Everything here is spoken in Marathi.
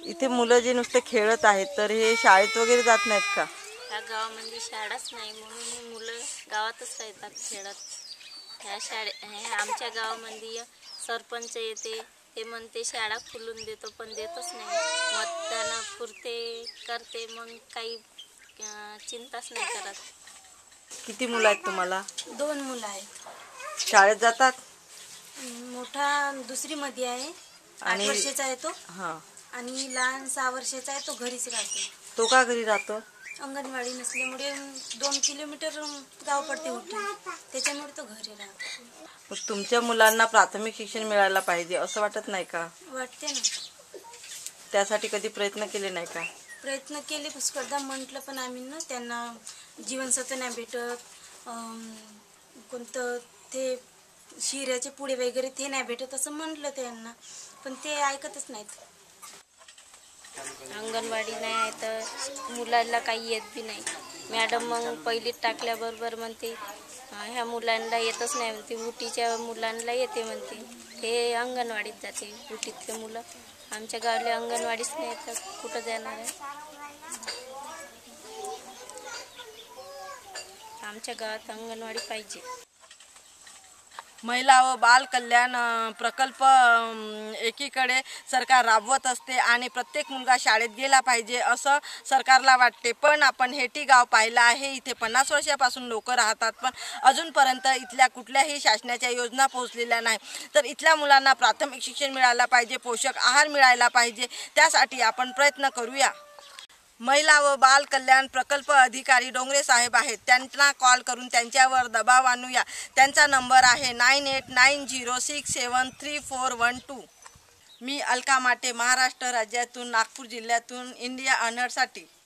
इथे मुलं जे नुसते खेळत आहेत तर हे शाळेत वगैरे जात नाहीत का? या गावामध्ये शाळाच नाही म्हणून मुलं गावातच राहतात खेळत. आमच्या गावामध्ये सरपंच येते, ते म्हणते शाळा खुलून देतो, पण देतच नाही. मतदानापुरते करते, मग काही चिंताच नाही करत. किती मुलं आहेत तुम्हाला? 2 मुलं आहेत. शाळेत जातात? मोठा 2री मध्ये आहे, 8 वर्षाचा आहे तो. आणि लहान 6 वर्षाचा आहे, तो घरीच राहतो. तो का घरी राहतो? अंगणवाडी नसल्यामुळे 2 किलोमीटर गाव पडते मोठे, त्याच्यामुळे तो घरी राहतो. मग तुमच्या मुलांना प्राथमिक शिक्षण मिळायला पाहिजे असं वाटत नाही का? वाटते ना. त्यासाठी कधी प्रयत्न केले नाही का? प्रयत्न केले, पुष्कळदा म्हटलं, पण आम्ही ना त्यांना जीवनसत्व नाही भेटत, कोणतं ते शिऱ्याचे पुढे वगैरे ते नाही भेटत असं म्हटलं त्यांना, पण ते ऐकतच नाहीत. अंगणवाडी नाही आहे तर मुलांना काही येत बी नाही. मॅडम मग पहिलीत टाकल्याबरोबर म्हणते ह्या मुलांना येतच नाही म्हणते, उटीच्या मुलांना येते म्हणते. हे अंगणवाडीत जाते उटीतले मुलं. आमच्या गावाला अंगणवाडीच नाही तर कुठं जाणार आहे? आमच्या गावात अंगणवाडी पाहिजे. महिला व बाल कल्याण प्रकल्प एकीकडे सरकार राबवत असते आणि प्रत्येक मुलगा शाळेत गेला पाहिजे असं सरकारला वाटते, पण आपण हेटी गाव पाहिलं आहे. इथे 50 वर्षापासून लोक राहतात, पण अजूनपर्यंत इथल्या कुठल्याही शासनाच्या योजना पोहोचलेल्या नाही. तर इथल्या मुलांना प्राथमिक शिक्षण मिळायला पाहिजे, पोषक आहार मिळायला पाहिजे, त्यासाठी आपण प्रयत्न करूया. महिला व बाल कल्याण प्रकल्प अधिकारी डोंगरे साहेब आहेत, त्यांना कॉल करून त्यांच्यावर दबाव आणूया. त्यांचा नंबर आहे 9890673412. मी अलका माटे, महाराष्ट्र राज्यातून, नागपूर जिल्ह्यातून, इंडिया अनहर्डसाठी.